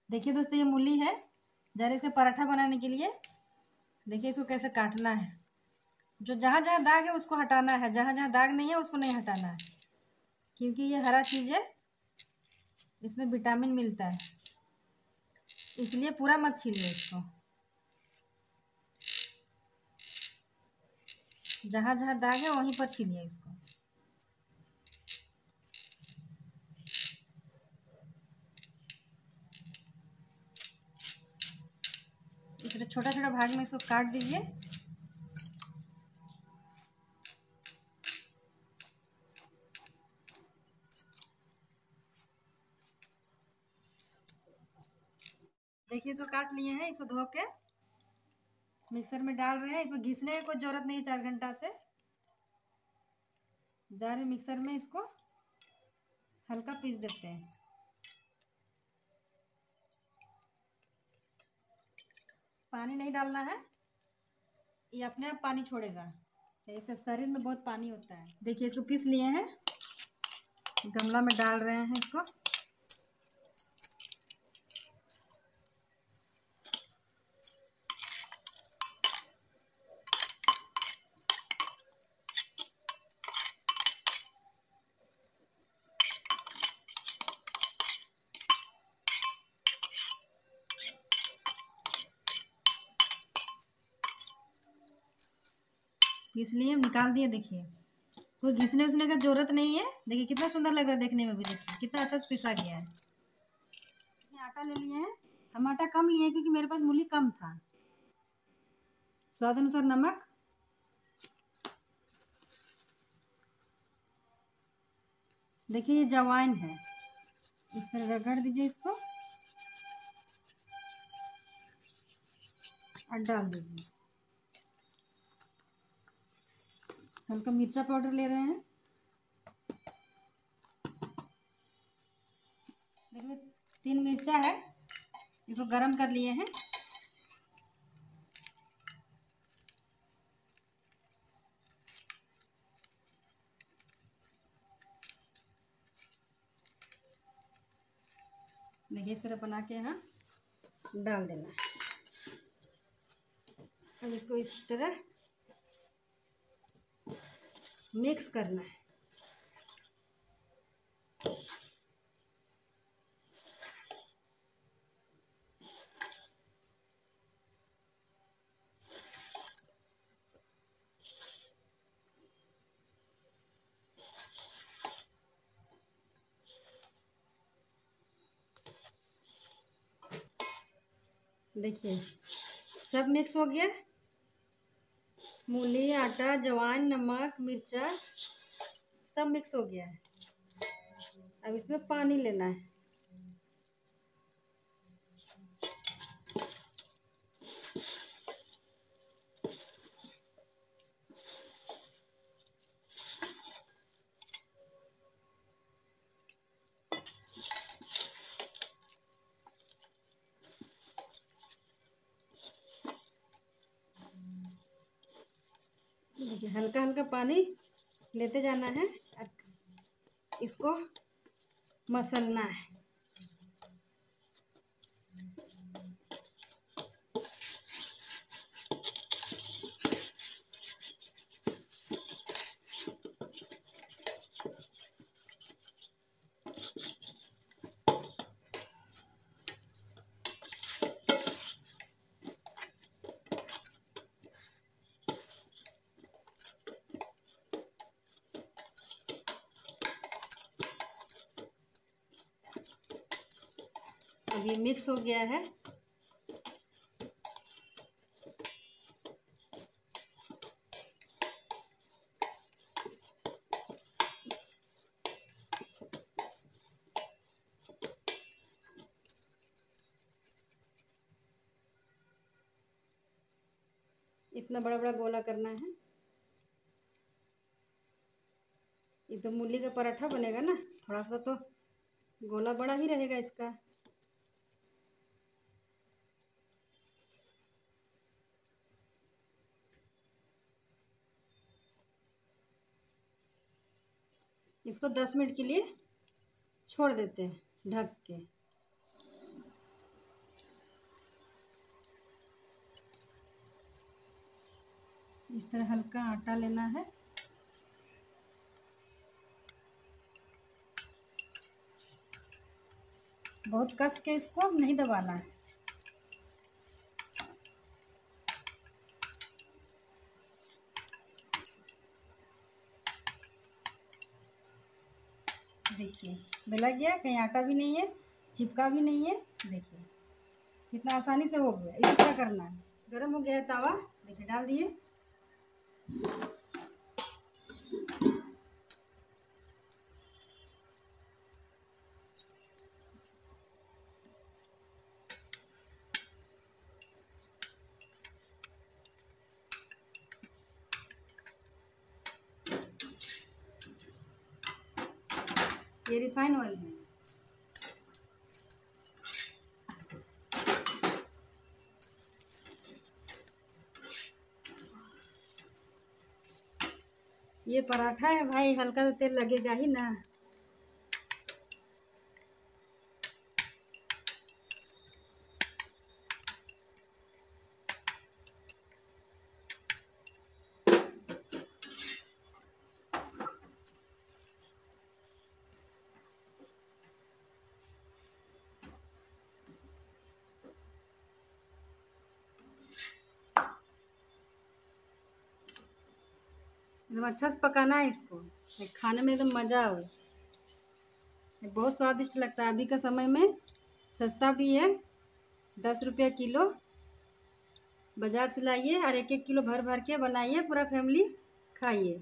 देखिए दोस्तों, ये मूली है। जरा इसका पराठा बनाने के लिए देखिए इसको कैसे काटना है। जो जहाँ जहाँ दाग है उसको हटाना है, जहाँ जहाँ दाग नहीं है उसको नहीं हटाना है, क्योंकि ये हरा चीज़ है, इसमें विटामिन मिलता है, इसलिए पूरा मत छीलिए इसको। जहाँ जहाँ दाग है वहीं पर छीलिए इसको। इस तरह छोटा छोटा भाग में इसको काट दीजिए। देखिए इसको काट लिए हैं। इसको धो के मिक्सर में डाल रहे हैं। इसमें घिसने की कोई ज़रूरत नहीं है। 4 घंटा से जा रहे मिक्सर में इसको हल्का पीस देते हैं। पानी नहीं डालना है, ये अपने आप पानी छोड़ेगा। इसका शरीर में बहुत पानी होता है। देखिए इसको पीस लिए हैं, गमला में डाल रहे हैं इसको। पीस लिए, निकाल दिए। देखिए कोई घिसने उछने का जरूरत नहीं है। देखिए कितना सुंदर लग रहा है देखने में भी। देखिए कितना अच्छा से पिसा गया है। आटा ले लिए हैं। हम आटा कम लिए हैं क्योंकि मेरे पास मूली कम था। स्वाद अनुसार नमक, देखिए ये जवाइन है, इस तरह रगड़ दीजिए इसको और डाल दीजिए। हल्का मिर्चा पाउडर ले रहे हैं। देखिए 3 मिर्चा है, इसको गरम कर लिए हैं। देखिए इस तरह बना के यहाँ डाल देना है। अब इसको इस तरह मिक्स करना है। देखिए सब मिक्स हो गया। मूली, आटा, जवाइन, नमक, मिर्चा सब मिक्स हो गया है। अब इसमें पानी लेना है। देखिए हल्का हल्का पानी लेते जाना है और इसको मसलना है। अब ये मिक्स हो गया है। इतना बड़ा बड़ा गोला करना है। ये तो मूली का पराठा बनेगा ना, थोड़ा सा तो गोला बड़ा ही रहेगा इसका। इसको 10 मिनट के लिए छोड़ देते हैं ढक के। इस तरह हल्का आटा लेना है। बहुत कस के इसको नहीं दबाना है। देखिए बेला गया, कहीं आटा भी नहीं है, चिपका भी नहीं है। देखिए कितना आसानी से हो गया। इसी तरह करना है। गरम हो गया है तवा, देखिए डाल दिए। ये रिफाइन ऑयल है। ये पराठा है भाई, हल्का तो तेल लगेगा ही ना। एकदम अच्छा से पकाना है इसको, खाने में एकदम मज़ा आए। बहुत स्वादिष्ट लगता है। अभी का समय में सस्ता भी है, 10 रुपया किलो। बाजार से लाइए और 1-1 किलो भर भर के बनाइए, पूरा फैमिली खाइए।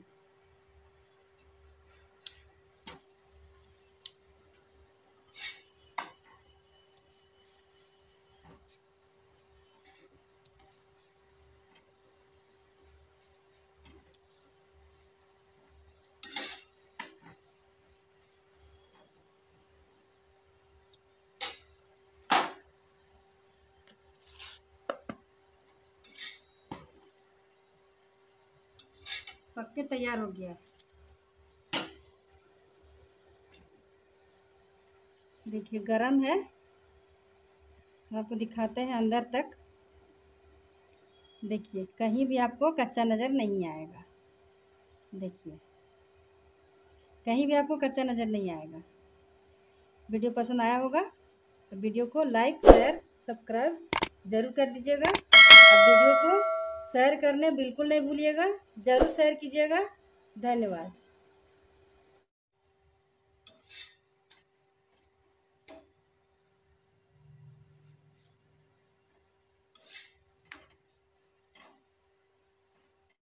पक के तैयार हो गया है। देखिए गरम है, हम आपको दिखाते हैं अंदर तक। देखिए कहीं भी आपको कच्चा नज़र नहीं आएगा। देखिए कहीं भी आपको कच्चा नज़र नहीं आएगा। वीडियो पसंद आया होगा तो वीडियो को लाइक, शेयर, सब्सक्राइब ज़रूर कर दीजिएगा। अब वीडियो को शेयर करने बिल्कुल नहीं भूलिएगा, ज़रूर शेयर कीजिएगा। धन्यवाद।